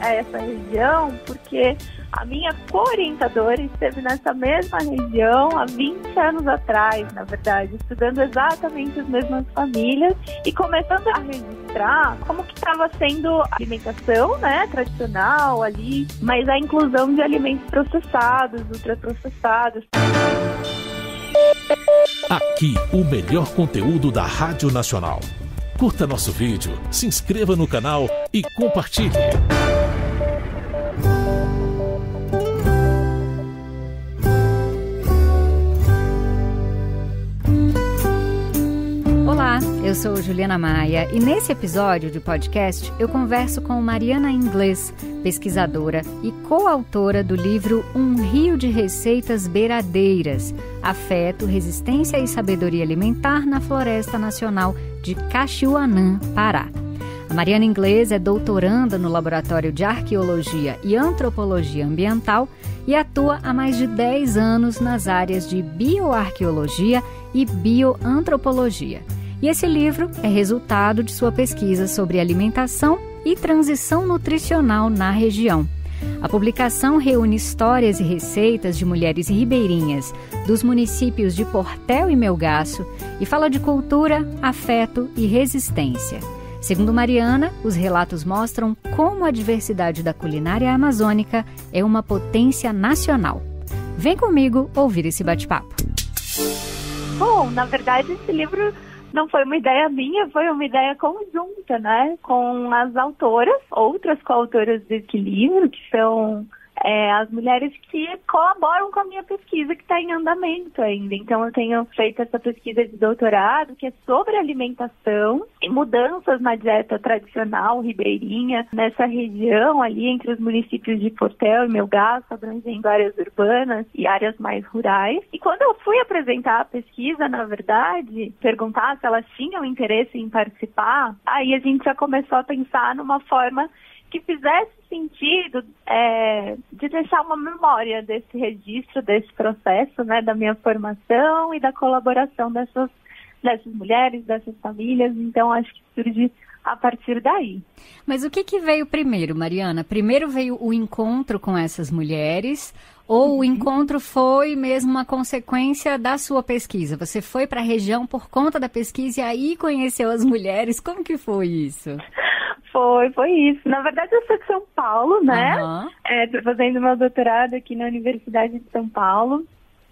a essa região porque a minha co-orientadora esteve nessa mesma região há 20 anos atrás, na verdade, estudando exatamente as mesmas famílias e começando a registrar como que estava sendo a alimentação, né, tradicional ali, mas a inclusão de alimentos processados, ultraprocessados. Aqui, o melhor conteúdo da Rádio Nacional. Curta nosso vídeo, se inscreva no canal e compartilhe. Olá, eu sou Juliana Maia e nesse episódio de podcast eu converso com Mariana Inglês, pesquisadora e coautora do livro Um Rio de Receitas Beiradeiras, Afeto, Resistência e Sabedoria Alimentar na Floresta Nacional de Caxiuanã, Pará. A Mariana Inglês é doutoranda no Laboratório de Arqueologia e Antropologia Ambiental e atua há mais de 10 anos nas áreas de bioarqueologia e bioantropologia. E esse livro é resultado de sua pesquisa sobre alimentação e transição nutricional na região. A publicação reúne histórias e receitas de mulheres ribeirinhas dos municípios de Portel e Melgaço e fala de cultura, afeto e resistência. Segundo Mariana, os relatos mostram como a diversidade da culinária amazônica é uma potência nacional. Vem comigo ouvir esse bate-papo. Bom, na verdade, esse livro não foi uma ideia minha, foi uma ideia conjunta, né, com as autoras, outras coautoras desse livro, que são as mulheres que colaboram com a minha pesquisa, que está em andamento ainda. Então, eu tenho feito essa pesquisa de doutorado, que é sobre alimentação e mudanças na dieta tradicional ribeirinha, nessa região ali entre os municípios de Portel e Melgaço, abrangendo áreas urbanas e áreas mais rurais. E quando eu fui apresentar a pesquisa, na verdade, perguntar se elas tinham interesse em participar, aí a gente já começou a pensar numa forma que fizesse sentido de deixar uma memória desse registro, desse processo, né, da minha formação e da colaboração dessas mulheres, dessas famílias. Então, acho que surge a partir daí. Mas o que veio primeiro, Mariana? Primeiro veio o encontro com essas mulheres ou o encontro foi mesmo uma consequência da sua pesquisa? Você foi para a região por conta da pesquisa e aí conheceu as mulheres? Como que foi isso? Foi isso. Na verdade, eu sou de São Paulo, né? Estou fazendo meu doutorado aqui na Universidade de São Paulo.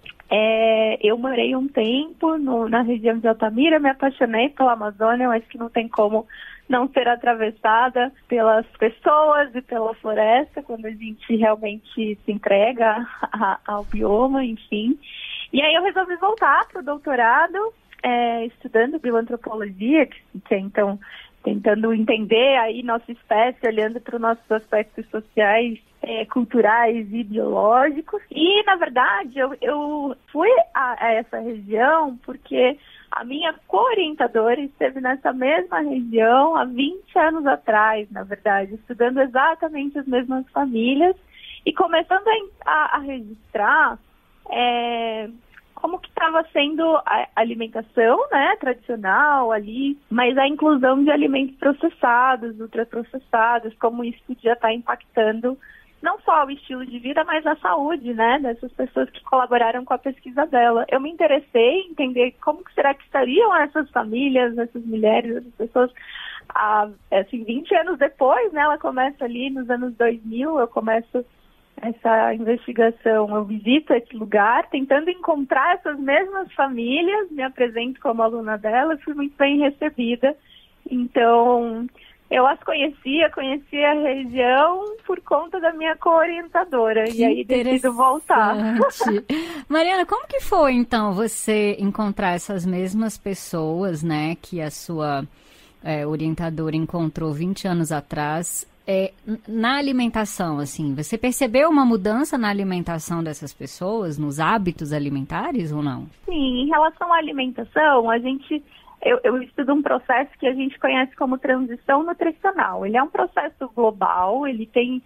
Eu morei um tempo na região de Altamira, me apaixonei pela Amazônia, eu acho que não tem como não ser atravessada pelas pessoas e pela floresta, quando a gente realmente se entrega ao bioma, enfim. E aí eu resolvi voltar para o doutorado, estudando bioantropologia, que é então tentando entender aí nossa espécie, olhando para os nossos aspectos sociais, culturais e biológicos. E, na verdade, eu fui a essa região porque a minha co-orientadora esteve nessa mesma região há 20 anos atrás, na verdade, estudando exatamente as mesmas famílias e começando a registrar como que estava sendo a alimentação, né, tradicional ali, mas a inclusão de alimentos processados, ultraprocessados, como isso podia estar impactando não só o estilo de vida, mas a saúde, né, dessas pessoas que colaboraram com a pesquisa dela. Eu me interessei em entender como que será que estariam essas famílias, essas mulheres, essas pessoas, assim, 20 anos depois, né, ela começa ali nos anos 2000, eu começo essa investigação, eu visito esse lugar, tentando encontrar essas mesmas famílias, me apresento como aluna delas, fui muito bem recebida. Então, eu as conhecia a região por conta da minha co-orientadora, e aí decido voltar. Mariana, como que foi, então, você encontrar essas mesmas pessoas, né, que a sua orientadora encontrou 20 anos atrás, na alimentação, assim, você percebeu uma mudança na alimentação dessas pessoas, nos hábitos alimentares ou não? Sim, em relação à alimentação, eu estudo um processo que a gente conhece como transição nutricional. Ele é um processo global, ele tem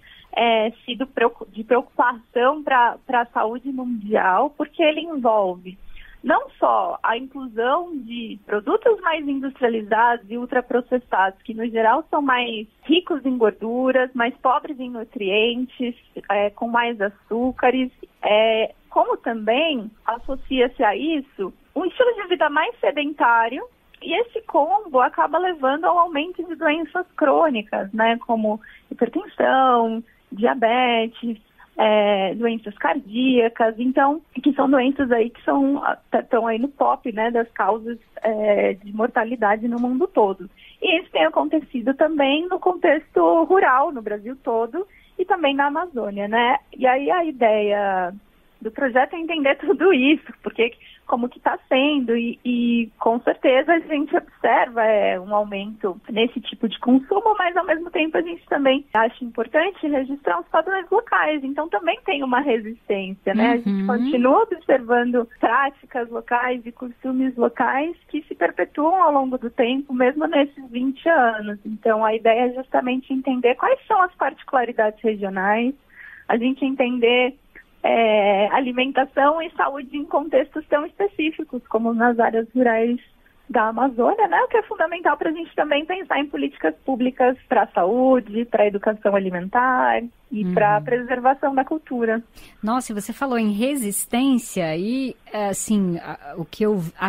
sido de preocupação para a saúde mundial, porque ele envolve não só a inclusão de produtos mais industrializados e ultraprocessados, que no geral são mais ricos em gorduras, mais pobres em nutrientes, com mais açúcares, como também associa-se a isso um estilo de vida mais sedentário, e esse combo acaba levando ao aumento de doenças crônicas, né, como hipertensão, diabetes, doenças cardíacas, então, que são doenças aí que estão aí no top, né, das causas de mortalidade no mundo todo. E isso tem acontecido também no contexto rural, no Brasil todo, e também na Amazônia, né? E aí a ideia do projeto é entender tudo isso, porque como que está sendo, e com certeza a gente observa um aumento nesse tipo de consumo, mas ao mesmo tempo a gente também acha importante registrar os padrões locais, então também tem uma resistência, né? A gente continua observando práticas locais e costumes locais que se perpetuam ao longo do tempo, mesmo nesses 20 anos. Então a ideia é justamente entender quais são as particularidades regionais, a gente entender alimentação e saúde em contextos tão específicos como nas áreas rurais da Amazônia, né? O que é fundamental para a gente também pensar em políticas públicas para a saúde, para a educação alimentar e para a preservação da cultura. Nossa, você falou em resistência e, assim, o que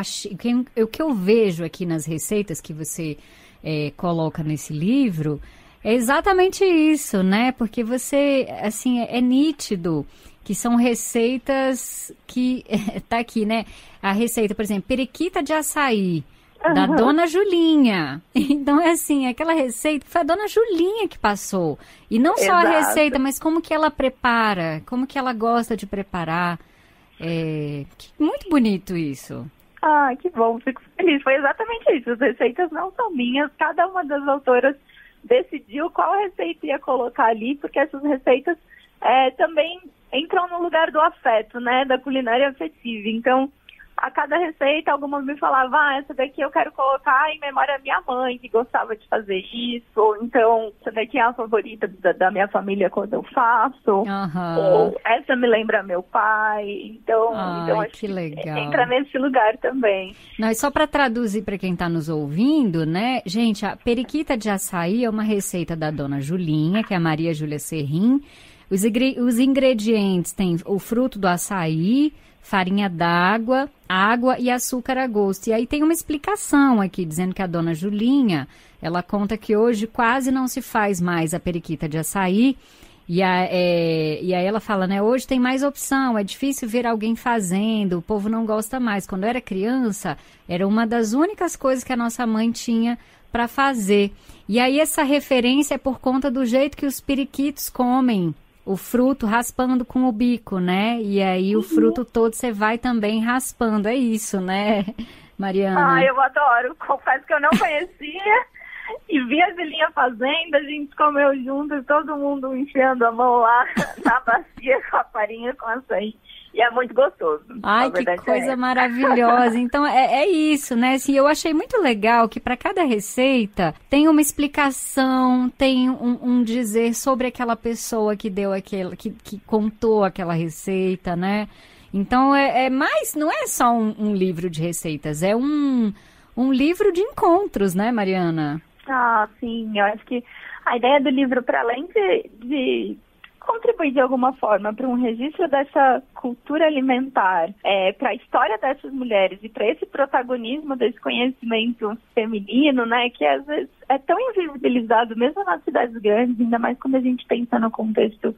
eu vejo aqui nas receitas que você coloca nesse livro é exatamente isso, né? Porque você, assim, é nítido que são receitas que... tá aqui, né? A receita, por exemplo, periquita de açaí, da Dona Julinha. Então, é assim, aquela receita foi a Dona Julinha que passou. E não só a receita, mas como que ela prepara, como que ela gosta de preparar. Muito bonito isso. Ah, que bom, fico feliz. Foi exatamente isso. As receitas não são minhas, cada uma das autoras decidiu qual receita ia colocar ali, porque essas receitas também entram no lugar do afeto, né, da culinária afetiva. Então, a cada receita, algumas me falavam, essa daqui eu quero colocar em memória à minha mãe, que gostava de fazer isso, ou então, essa daqui é a favorita da minha família quando eu faço, ou essa me lembra meu pai, então acho que legal. Entra nesse lugar também. Não, e só para traduzir para quem está nos ouvindo, né, gente, a periquita de açaí é uma receita da Dona Julinha, que é a Maria Júlia Serrim. Os ingredientes têm o fruto do açaí, farinha d'água, água e açúcar a gosto. E aí tem uma explicação aqui, dizendo que a Dona Julinha, ela conta que hoje quase não se faz mais a periquita de açaí. E aí ela fala, né, hoje tem mais opção, é difícil ver alguém fazendo, o povo não gosta mais. Quando eu era criança, era uma das únicas coisas que a nossa mãe tinha para fazer. E aí essa referência é por conta do jeito que os periquitos comem o fruto raspando com o bico, né? E aí o fruto todo você vai também raspando. É isso, né, Mariana? Eu adoro. Confesso que eu não conhecia e vi a Zilinha fazendo, a gente comeu junto, todo mundo enfiando a mão lá na bacia com a farinha, com açaí. E é muito gostoso. Ai, que coisa maravilhosa. Então, é isso, né? Assim, eu achei muito legal que para cada receita tem uma explicação, tem um dizer sobre aquela pessoa que deu que contou aquela receita, né? Então, mais, não é só um livro de receitas, é um livro de encontros, né, Mariana? Ah, sim. Eu acho que a ideia do livro, para além de contribuir de alguma forma para um registro dessa cultura alimentar, para a história dessas mulheres e para esse protagonismo desse conhecimento feminino, né, que às vezes é tão invisibilizado mesmo nas cidades grandes, ainda mais quando a gente pensa no contexto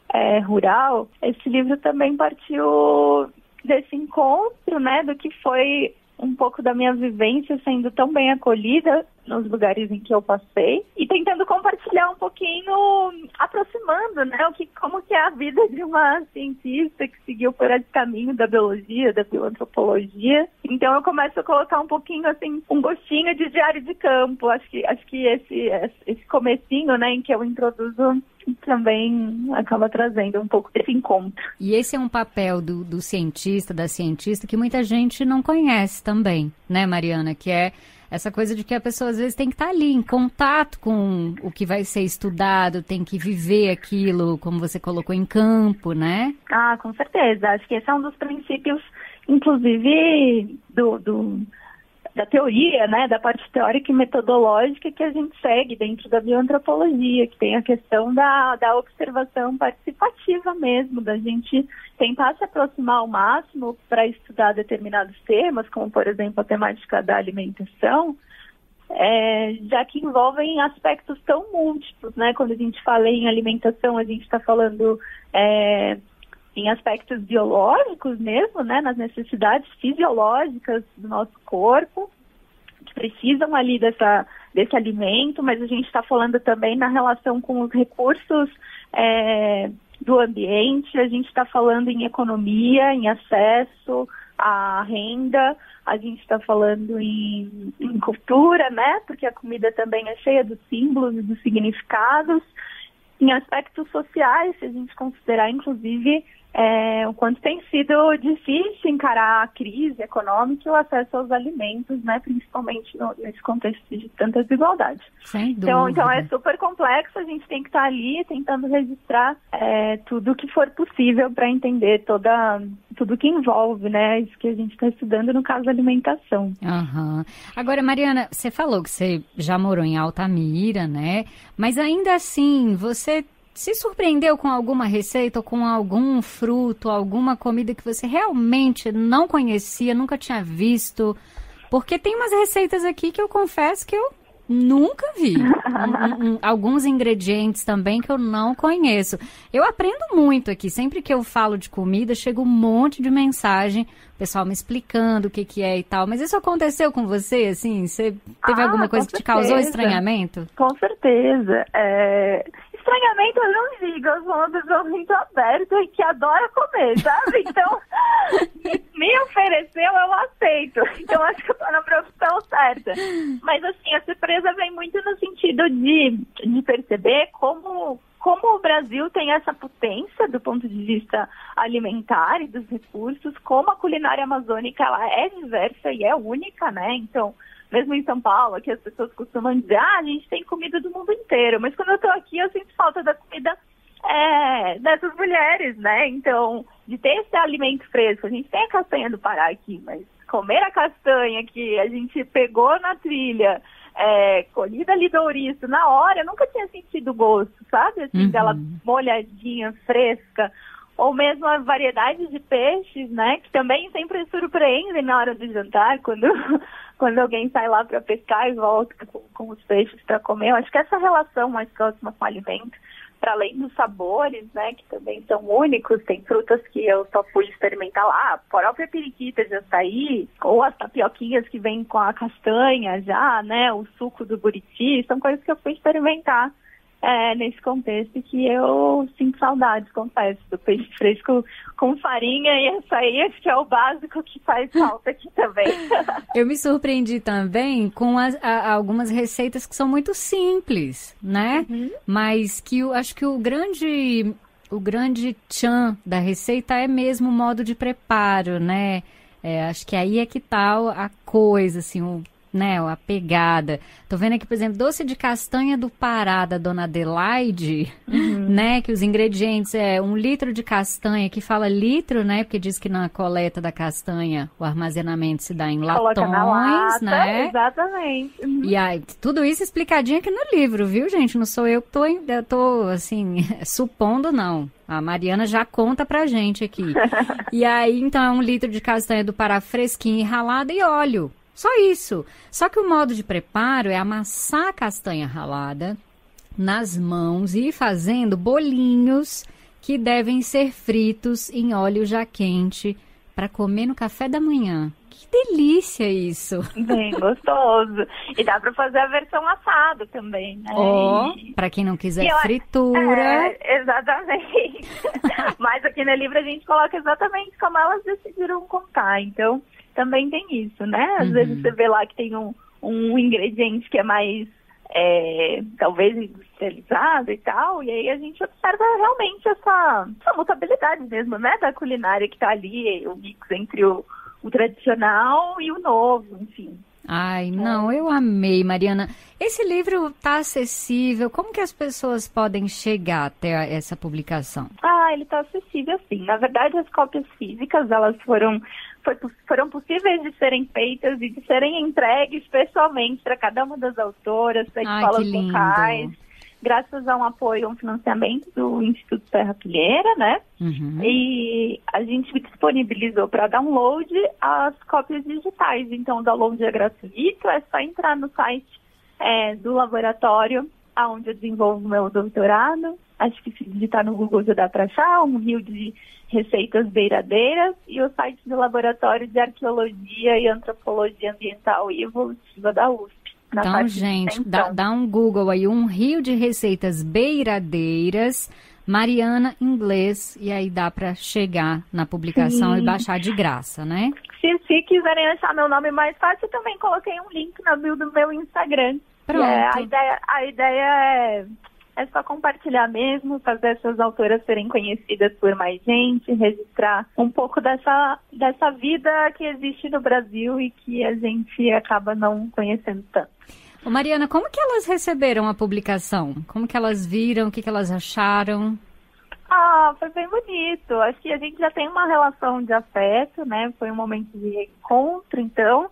rural. Esse livro também partiu desse encontro, né, do que foi um pouco da minha vivência sendo tão bem acolhida nos lugares em que eu passei e tentando compartilhar um pouquinho, aproximando, né, como que é a vida de uma cientista que seguiu por esse caminho da biologia, da bioantropologia. Então eu começo a colocar um pouquinho, assim, um gostinho de diário de campo. Acho que esse comecinho, né, em que eu introduzo também acaba trazendo um pouco desse encontro. E esse é um papel do cientista, da cientista, que muita gente não conhece também, né, Mariana? Que é essa coisa de que a pessoa às vezes tem que estar ali em contato com o que vai ser estudado, tem que viver aquilo, como você colocou, em campo, né? Ah, com certeza. Acho que esse é um dos princípios inclusive, da teoria, né, da parte teórica e metodológica que a gente segue dentro da bioantropologia, que tem a questão da observação participativa mesmo, da gente tentar se aproximar ao máximo para estudar determinados temas, como, por exemplo, a temática da alimentação, já que envolvem aspectos tão múltiplos, né? Quando a gente fala em alimentação, a gente está falando em aspectos biológicos mesmo, né? Nas necessidades fisiológicas do nosso corpo, que precisam ali desse alimento, mas a gente está falando também na relação com os recursos do ambiente, a gente está falando em economia, em acesso à renda, a gente está falando em cultura, né? Porque a comida também é cheia dos símbolos e dos significados. Em aspectos sociais, se a gente considerar, inclusive, o quanto tem sido difícil encarar a crise econômica e o acesso aos alimentos, né? Principalmente nesse contexto de tanta desigualdade. Sem dúvida. Então é super complexo, a gente tem que estar ali tentando registrar tudo que for possível para entender tudo que envolve, né? Isso que a gente está estudando no caso da alimentação. Uhum. Agora, Mariana, você falou que você já morou em Altamira, né? Mas ainda assim, você se surpreendeu com alguma receita ou com algum fruto, alguma comida que você realmente não conhecia, nunca tinha visto? Porque tem umas receitas aqui que eu confesso que eu nunca vi. Alguns ingredientes também que eu não conheço. Eu aprendo muito aqui. Sempre que eu falo de comida, chega um monte de mensagem, o pessoal me explicando o que é e tal. Mas isso aconteceu com você, assim? Você teve alguma coisa que te causou estranhamento? Com certeza. Estranhamento eu não digo, eu sou uma pessoa muito aberta e que adora comer, sabe? Então, me ofereceu, eu aceito. Então, acho que eu tô na profissão certa. Mas, assim, a surpresa vem muito no sentido de perceber como o Brasil tem essa potência do ponto de vista alimentar e dos recursos, como a culinária amazônica ela é diversa e é única, né? Então, mesmo em São Paulo, aqui as pessoas costumam dizer, a gente tem comida do mundo inteiro, mas quando eu tô aqui eu sinto falta da comida dessas mulheres, né? Então, de ter esse alimento fresco, a gente tem a castanha do Pará aqui, mas comer a castanha que a gente pegou na trilha, colhida ali do ouriço, na hora, eu nunca tinha sentido gosto, sabe? Assim, dela molhadinha, fresca, ou mesmo a variedade de peixes, né? Que também sempre surpreendem na hora do jantar, quando alguém sai lá para pescar e volta com os peixes para comer. Eu acho que essa relação mais próxima com o alimento, para além dos sabores, né, que também são únicos, tem frutas que eu só fui experimentar lá, a própria periquita de açaí, ou as tapioquinhas que vêm com a castanha já, né, o suco do buriti, são coisas que eu fui experimentar nesse contexto que eu sinto saudades, confesso, do peixe fresco com farinha e açaí, acho que é o básico que faz falta aqui também. Eu me surpreendi também com algumas receitas que são muito simples, né? Mas que eu acho que o grande tchan da receita é mesmo o modo de preparo, né? Acho que aí é que tá a coisa, assim, a pegada. Tô vendo aqui, por exemplo, doce de castanha do Pará, da Dona Adelaide, né, que os ingredientes 1 litro de castanha, que fala litro, né, porque diz que na coleta da castanha o armazenamento se dá em latões, na lata, né? Exatamente. E aí, tudo isso explicadinho aqui no livro, viu, gente? Não sou eu que tô assim, supondo, não. A Mariana já conta pra gente aqui. E aí, então, é 1 litro de castanha do Pará fresquinha e ralada e óleo. Só isso. Só que o modo de preparo é amassar a castanha ralada nas mãos e ir fazendo bolinhos que devem ser fritos em óleo já quente para comer no café da manhã. Que delícia isso! Bem gostoso. E dá para fazer a versão assada também, né? Para quem não quiser fritura. Exatamente. Mas aqui no livro a gente coloca exatamente como elas decidiram contar. Então, também tem isso, né? Às vezes você vê lá que tem um ingrediente que é mais, talvez, industrializado e tal, e aí a gente observa realmente essa mutabilidade mesmo, né? Da culinária que tá ali, o mix entre o tradicional e o novo, enfim. Ai, não, eu amei, Mariana. Esse livro tá acessível? Como que as pessoas podem chegar até essa publicação? Ele tá acessível, sim. Na verdade, as cópias físicas, elas foram foram possíveis de serem feitas e de serem entregues pessoalmente para cada uma das autoras, para escolas locais, graças a um apoio, um financiamento do Instituto Serra Pilheira, né? E a gente disponibilizou para download as cópias digitais. Então, o download é gratuito, é só entrar no site do laboratório onde eu desenvolvo meu doutorado. Acho que se digitar no Google já dá para achar, um rio de receitas beiradeiras, e o site do Laboratório de Arqueologia e Antropologia Ambiental e Evolutiva da USP. Então, gente, dá um Google aí, um rio de receitas beiradeiras, Mariana Inglês, e aí dá para chegar na publicação e baixar de graça, né? Se quiserem achar meu nome mais fácil, eu também coloquei um link na bio do meu Instagram. Pronto. A ideia é só compartilhar mesmo, fazer essas autoras serem conhecidas por mais gente, registrar um pouco dessa vida que existe no Brasil e que a gente acaba não conhecendo tanto. Ô Mariana, como que elas receberam a publicação? Como que elas viram? O que elas acharam? Foi bem bonito. Acho que a gente já tem uma relação de afeto, né? Foi um momento de reencontro, então.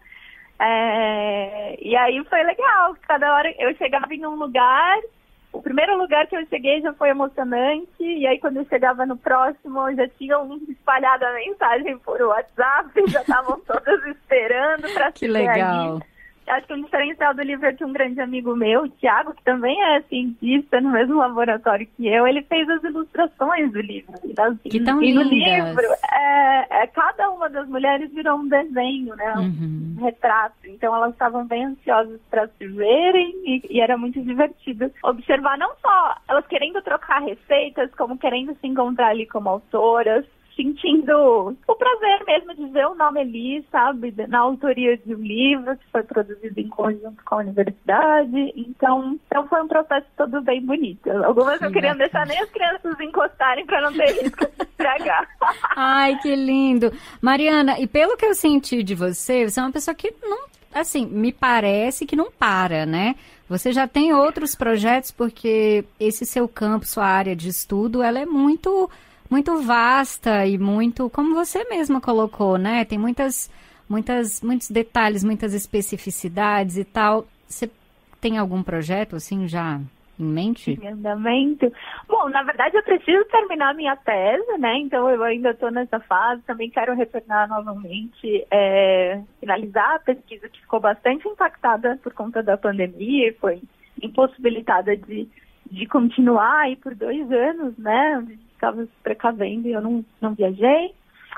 E aí foi legal. Cada hora eu chegava em um lugar. O primeiro lugar que eu cheguei já foi emocionante, e aí quando eu chegava no próximo, já tinham espalhado a mensagem por WhatsApp, já estavam todas esperando para Que legal. Ali. Acho que o diferencial do livro é que um grande amigo meu, o Thiago, que também é cientista no mesmo laboratório que eu, ele fez as ilustrações do livro. Que tão lindas. No livro, cada uma das mulheres virou um desenho, né? Um retrato. Então elas estavam bem ansiosas para se verem e era muito divertido observar não só elas querendo trocar receitas, como querendo se encontrar ali como autoras, sentindo o prazer mesmo de ver o nome ali, sabe, na autoria de um livro que foi produzido em conjunto com a universidade. Então foi um processo todo bem bonito. Algumas não queriam deixar nem as crianças encostarem para não ter risco de estragar. Ai, que lindo. Mariana, e pelo que eu senti de você é uma pessoa que não, assim, me parece que não para, né? Você já tem outros projetos, porque esse seu campo, sua área de estudo, ela é muito vasta e muito, como você mesma colocou, né? Tem muitos detalhes, muitas especificidades e tal. Você tem algum projeto, assim, já em mente? Em andamento? Bom, na verdade, eu preciso terminar minha tese, né? Então, eu ainda estou nessa fase. Também quero retornar novamente, finalizar a pesquisa que ficou bastante impactada por conta da pandemia e foi impossibilitada de continuar aí por 2 anos, né? Estava se precavendo e eu não viajei.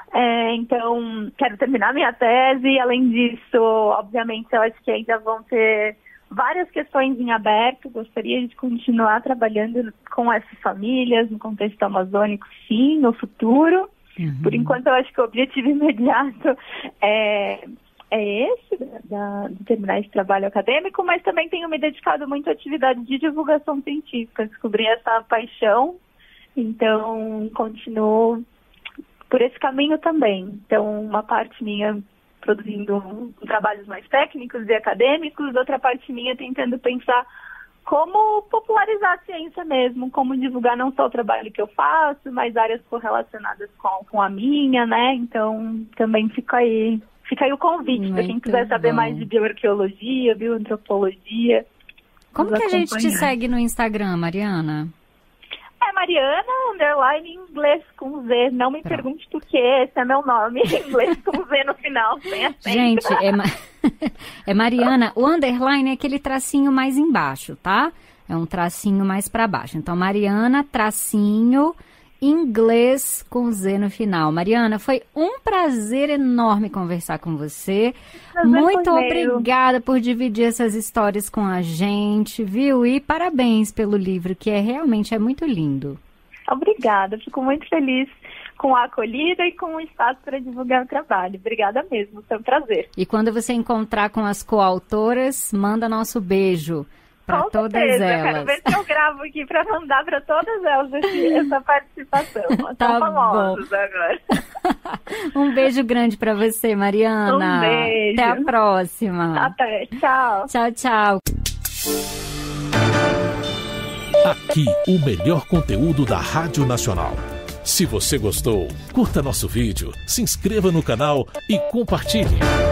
Então, quero terminar minha tese. Além disso, obviamente, eu acho que ainda vão ter várias questões em aberto. Gostaria de continuar trabalhando com essas famílias no contexto amazônico, sim, no futuro. Por enquanto, eu acho que o objetivo imediato é esse, de terminar esse trabalho acadêmico, mas também tenho me dedicado muito à atividade de divulgação científica. Descobri essa paixão. Então, continuo por esse caminho também. Então, uma parte minha produzindo trabalhos mais técnicos e acadêmicos, outra parte minha tentando pensar como popularizar a ciência mesmo, como divulgar não só o trabalho que eu faço, mas áreas correlacionadas com a minha, né? Então, também fica aí o convite para quem quiser saber mais de bioarqueologia, bioantropologia. Como que a gente te segue no Instagram, Mariana? Mariana, _inglês com Z. Não me pergunte por quê, esse é meu nome. Inglês com Z no final, sem acento. Gente, é Mariana. O underline é aquele tracinho mais embaixo, tá? É um tracinho mais para baixo. Então, Mariana, tracinho, inglês com Z no final. Mariana, foi um prazer enorme conversar com você. Muito obrigada por dividir essas histórias com a gente, viu? E parabéns pelo livro, que realmente é muito lindo. Obrigada, fico muito feliz com a acolhida e com o espaço para divulgar o trabalho. Obrigada mesmo, foi um prazer. E quando você encontrar com as coautoras, manda nosso beijo para todas elas. Quero ver se eu gravo aqui para mandar para todas elas essa participação. Tá São famosos bom. Agora. Um beijo grande para você, Mariana. Um beijo. Até a próxima. Até. Tchau. Tchau, tchau. Aqui, o melhor conteúdo da Rádio Nacional. Se você gostou, curta nosso vídeo, se inscreva no canal e compartilhe.